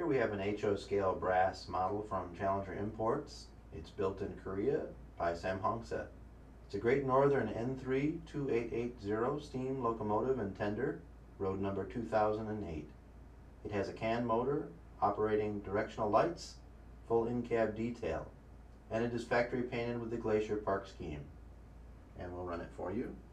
we have an HO scale brass model from Challenger Imports. It's built in Korea by Sam Hongse. It's a Great Northern N-3 2880 steam locomotive and tender, road number 2008. It has a can motor, operating directional lights, full in-cab detail, and it is factory painted with the Glacier Park scheme. And we'll run it for you.